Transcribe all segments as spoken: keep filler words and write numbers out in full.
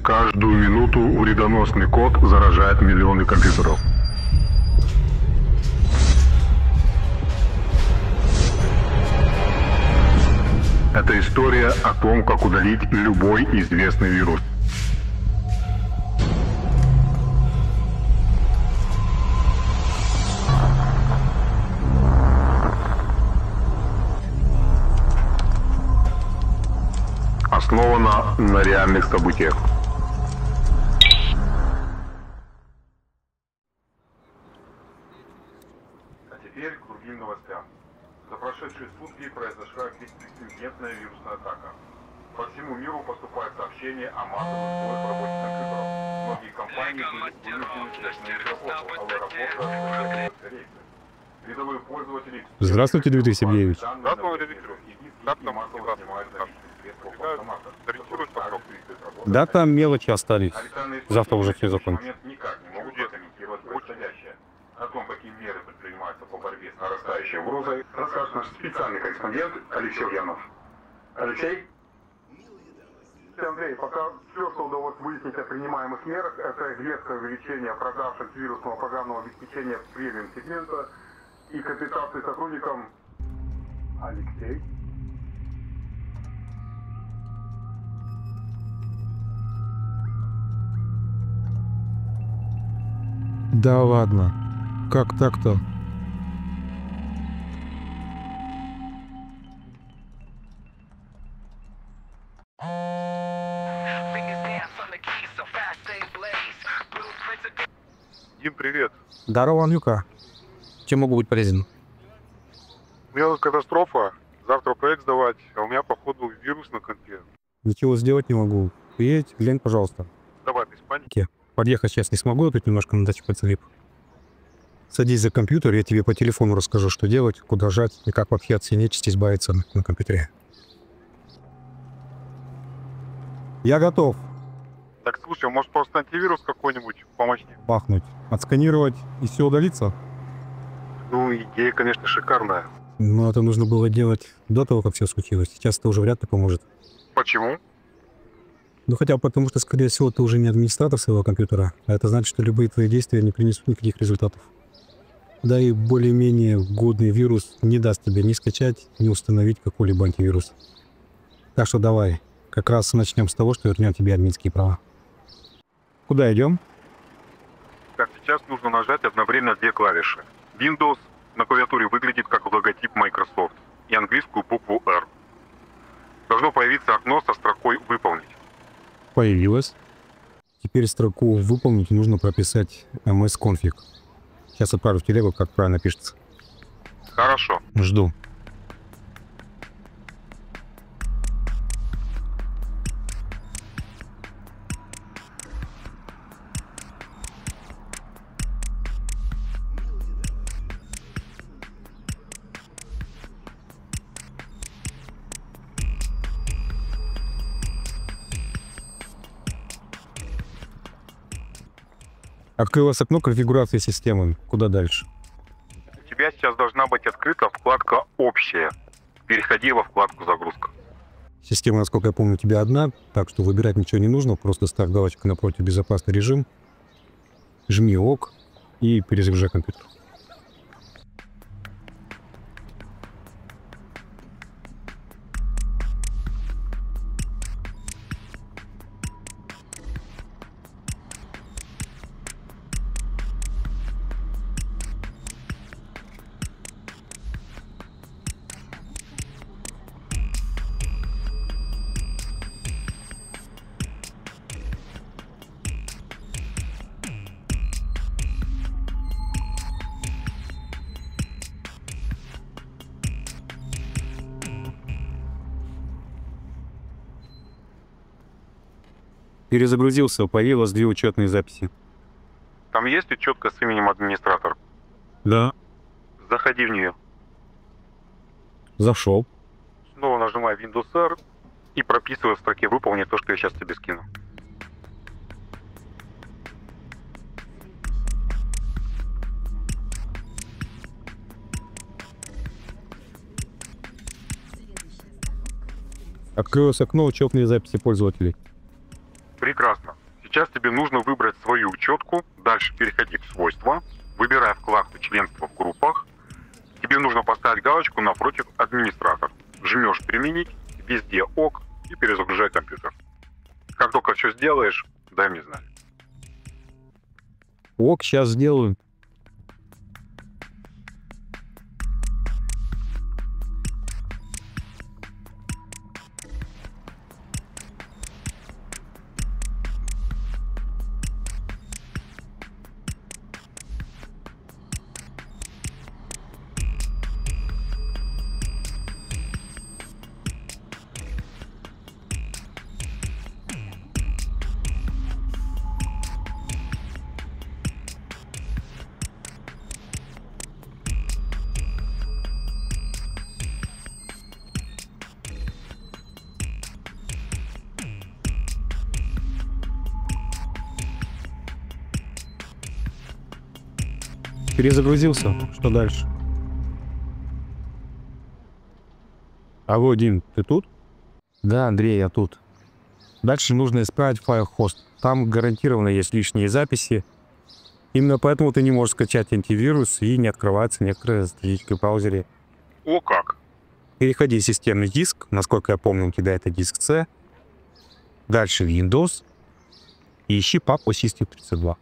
Каждую минуту вредоносный код заражает миллионы компьютеров. Это история о том, как удалить любой известный вирус. Основана на реальных событиях. А теперь к другим новостям. За прошедшие сутки произошла беспрецедентная вирусная атака. По всему миру поступают сообщения о массовых сбоях в работе компьютеров. Многие компании были вынуждены снять работу, а в аэропортах рейсы. Рядовые пользователи... Здравствуйте, Дмитрий Сергеевич. Здравствуйте, Дмитрий. Как там массово снимаются? Сориентируюсь потом. Да, там мелочи остались. Завтра уже все закончится. Никак не могут прокомментировать происходящее. О том, какие меры предпринимаются по борьбе с нарастающей угрозой, расскажет наш специальный корреспондент Алексей Ульянов. Алексей? Андрей, пока все, что удалось выяснить о принимаемых мерах, это резкое увеличение продаж антивирусного программного обеспечения премиум сегмента и компенсации сотрудникам. Алексей? Да ладно. Как так-то? Дим, привет. Здорово, Анюка. Чем могу быть полезен? У меня тут катастрофа. Завтра проект сдавать, а у меня, походу, вирус на компе. Ничего сделать не могу. Приедь, глянь, пожалуйста. Давай, без паники. Подъехать сейчас не смогу, тут немножко на даче подзалип. Садись за компьютер, я тебе по телефону расскажу, что делать, куда жать и как вообще от всей нечисти избавиться на, на компьютере. Я готов. Так, слушай, может, просто антивирус какой-нибудь помощник? Пахнуть, отсканировать и все удалиться? Ну, идея, конечно, шикарная. Но это нужно было делать до того, как все случилось. Сейчас это уже вряд ли поможет. Почему? Ну хотя бы потому, что, скорее всего, ты уже не администратор своего компьютера, а это значит, что любые твои действия не принесут никаких результатов. Да и более-менее годный вирус не даст тебе ни скачать, ни установить какой-либо антивирус. Так что давай, как раз начнем с того, что вернем тебе админские права. Куда идем? Так, сейчас нужно нажать одновременно две клавиши. Windows на клавиатуре выглядит как логотип Microsoft и английскую букву R. Должно появиться окно со строкой «Выполнить». Появилось. Теперь строку «Выполнить» нужно прописать эм эс конфиг. Сейчас отправлю в телегу, как правильно пишется. Хорошо. Жду. Открылось окно конфигурации системы. Куда дальше? У тебя сейчас должна быть открыта вкладка «Общая». Переходи во вкладку «Загрузка». Система, насколько я помню, у тебя одна, так что выбирать ничего не нужно. Просто ставь галочку напротив «Безопасный режим», жми ОК и перезагружай компьютер. Перезагрузился, появилось две учетные записи. Там есть учетка с именем администратор? Да. Заходи в нее. Зашел. Снова нажимай Windows R и прописывай в строке «Выполнить» то, что я сейчас тебе скину. Открылось окно «Учетные записи пользователей». Прекрасно. Сейчас тебе нужно выбрать свою учетку, дальше переходи в свойства, выбирай вкладку членство в группах. Тебе нужно поставить галочку напротив администратор. Жмешь применить, везде ок и перезагружай компьютер. Как только все сделаешь, дай мне знать. Ок, сейчас сделаю. Перезагрузился. Что дальше? Алло, Дим, ты тут? Да, Андрей, я тут. Дальше нужно исправить файл хост. Там гарантированно есть лишние записи. Именно поэтому ты не можешь скачать антивирус и не открывается некоторые статистики в браузере. О как! Переходи в системный диск. Насколько я помню, у тебя это диск C. Дальше Windows. И ищи папку System тридцать два.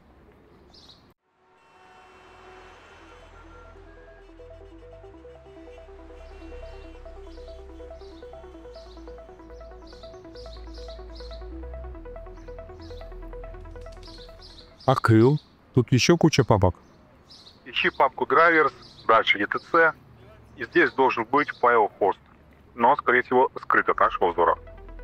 Открыл. Тут еще куча папок. Ищи папку drivers, дальше и ти си, и здесь должен быть файл хост, но, скорее всего, скрыт от нашего взора.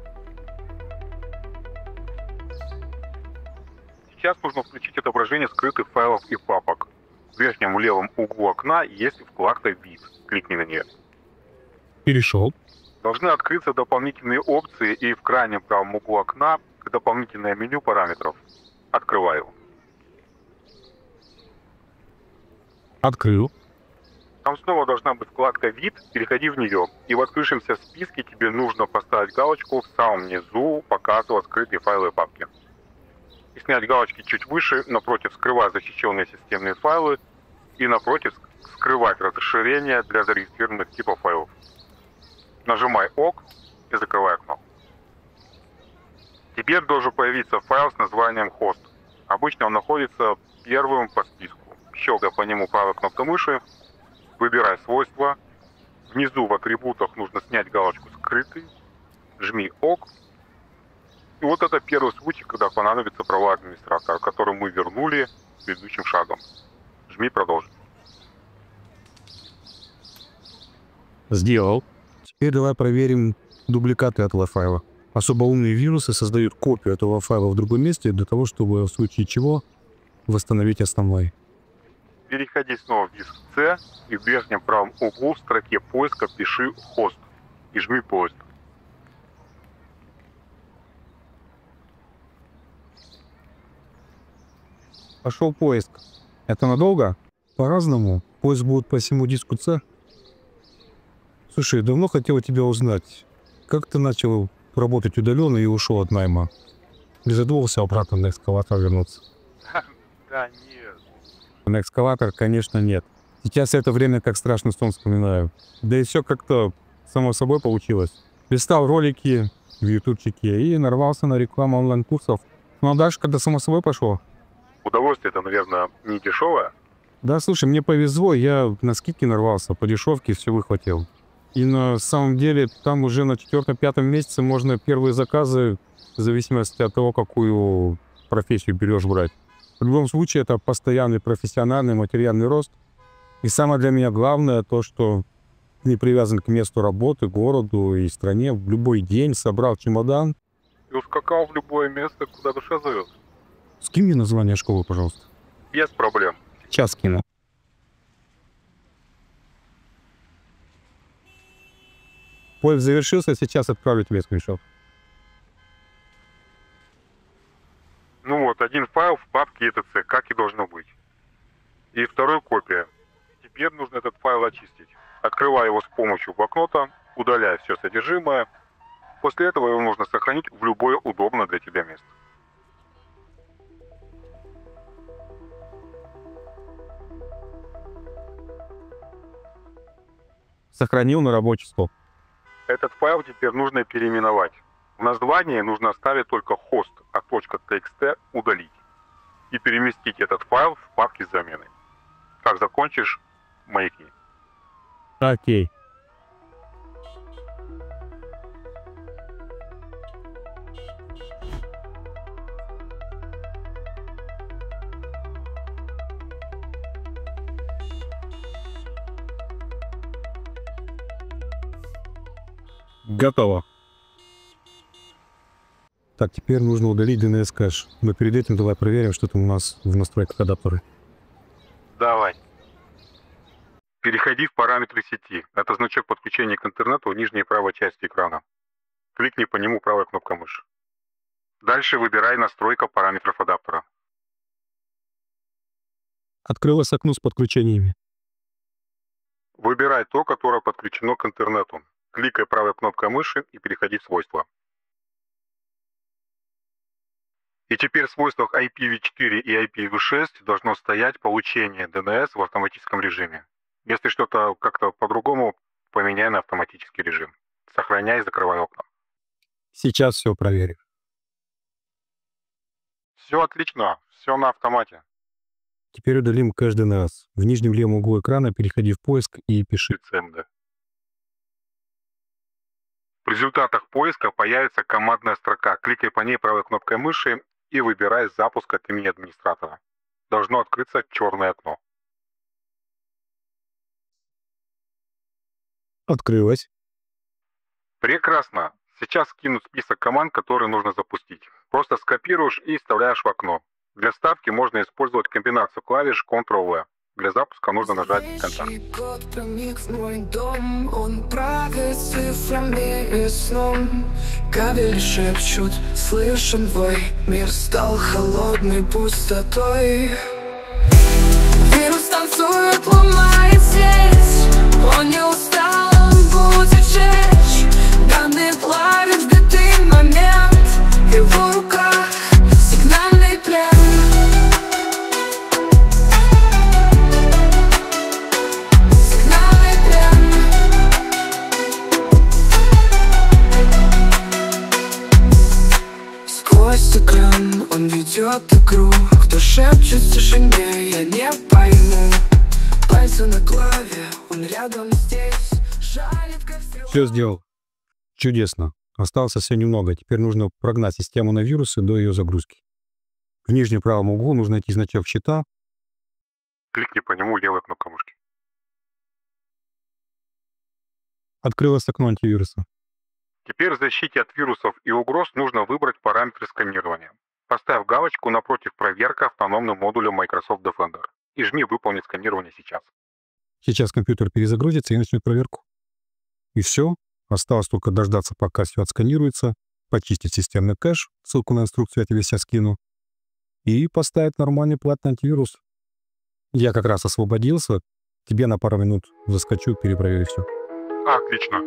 Сейчас нужно включить отображение скрытых файлов и папок. В верхнем левом углу окна есть вкладка вид. Кликни на нее. Перешел. Должны открыться дополнительные опции, и в крайнем правом углу окна дополнительное меню параметров. Открывай его. Открыл. Там снова должна быть вкладка «Вид», переходи в нее. И в открывшемся списке тебе нужно поставить галочку в самом низу «Показывать скрытые файлы и папки». И снять галочки чуть выше, напротив «Скрывать защищенные системные файлы» и напротив «Скрывать расширения для зарегистрированных типов файлов». Нажимай «Ок» и закрывай окно. Теперь должен появиться файл с названием «Хост». Обычно он находится первым по списку. Щелкай по нему правой кнопкой мыши, выбирай свойства. Внизу в атрибутах нужно снять галочку «Скрытый», жми «Ок». И вот это первый случай, когда понадобится права администратора, который мы вернули предыдущим шагом. Жми «Продолжить». Сделал. Теперь давай проверим дубликаты этого файла. Особо умные вирусы создают копию этого файла в другом месте для того, чтобы в случае чего восстановить основной. Переходи снова в диск C и в верхнем правом углу в строке поиска пиши «Хост» и жми «Поиск». Пошел поиск. Это надолго? По-разному. Поиск будет по всему диску C. Слушай, давно хотел тебя узнать. Как ты начал работать удаленно и ушел от найма? Не задумывался обратно на экскаватор вернуться? Да нет. На экскаватор, конечно, нет. Сейчас это время как страшный сон вспоминаю. Да и все как-то само собой получилось. Листал ролики в ютубчике и нарвался на рекламу онлайн-курсов. Ну а дальше, когда само собой пошло. Удовольствие это, наверное, не дешевое. Да, слушай, мне повезло, я на скидки нарвался, по дешевке все выхватил. И на самом деле там уже на четвертом-пятом месяце можно первые заказы, в зависимости от того, какую профессию берешь брать. В любом случае, это постоянный профессиональный материальный рост. И самое для меня главное то, что не привязан к месту работы, городу и стране. В любой день собрал чемодан. И ускакал в любое место, куда душа зовет. Скинь мне название школы, пожалуйста. Без проблем. Сейчас скину. Поиск завершился, сейчас отправлю тебе скриншот. Ну вот, один файл в папке и ти си, как и должно быть. И второй копия. Теперь нужно этот файл очистить. Открывай его с помощью блокнота, удаляй все содержимое. После этого его нужно сохранить в любое удобное для тебя место. Сохранил на рабочий стол. Этот файл теперь нужно переименовать. В названии нужно оставить только хост, а .txt удалить. И переместить этот файл в папки замены. Как закончишь, маякни. Окей. Готово. Так, теперь нужно удалить ди эн эс кэш. Но перед этим давай проверим, что там у нас в настройках адаптера. Давай. Переходи в параметры сети. Это значок подключения к интернету в нижней правой части экрана. Кликни по нему правой кнопкой мыши. Дальше выбирай настройка параметров адаптера. Открылось окно с подключениями. Выбирай то, которое подключено к интернету. Кликай правой кнопкой мыши и переходи в свойства. И теперь в свойствах ай пи ви четыре и ай пи ви шесть должно стоять получение ди эн эс в автоматическом режиме. Если что-то как-то по-другому, поменяй на автоматический режим. Сохраняй и закрывай окна. Сейчас все проверим. Все отлично, все на автомате. Теперь удалим кэш ди эн эс. В нижнем левом углу экрана переходи в поиск и пиши си эм ди. В результатах поиска появится командная строка. Кликай по ней правой кнопкой мыши и выбирай запуск от имени администратора. Должно открыться черное окно. Открылось. Прекрасно. Сейчас скину список команд, которые нужно запустить. Просто скопируешь и вставляешь в окно. Для вставки можно использовать комбинацию клавиш контрол вэ. Для запуска нужно нажать Enter. Год проник в мой дом, он правит цифрами и сном. Кабели шепчут, слышен вой, мир стал холодной пустотой. Вирус танцует, ломает сеть, он не устал, он будет жечь. Данные плавит в битый момент, в его руках сигнальный плен. Он ведет игру, кто шепчет в тишине, я не пойму. Пальцы на клаве, он рядом здесь, жалит кофе. Все сделал. Чудесно. Осталось все немного. Теперь нужно прогнать систему на вирусы до ее загрузки. В нижнем правом углу нужно найти значок щита. Кликни по нему левой кнопкой мышки. Открылось окно антивируса. Теперь в защите от вирусов и угроз нужно выбрать параметры сканирования. Поставь галочку напротив «Проверка автономным модулем Microsoft Defender» и жми «Выполнить сканирование сейчас». Сейчас компьютер перезагрузится и начнет проверку. И все. Осталось только дождаться, пока все отсканируется, почистить системный кэш, ссылку на инструкцию я тебе сейчас скину, и поставить нормальный платный антивирус. Я как раз освободился. Тебе на пару минут заскочу, перепроверю все. Отлично.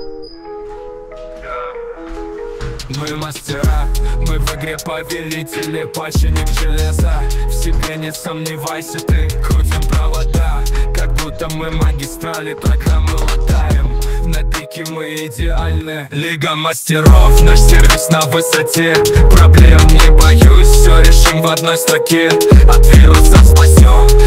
Мы мастера, мы в игре повелители, починник железа. В себе не сомневайся ты, крутим провода, как будто мы магистрали, программы латаем. На пике мы идеальны, Лига мастеров, наш сервис на высоте. Проблем не боюсь, все решим в одной строке. От вирусов спасем,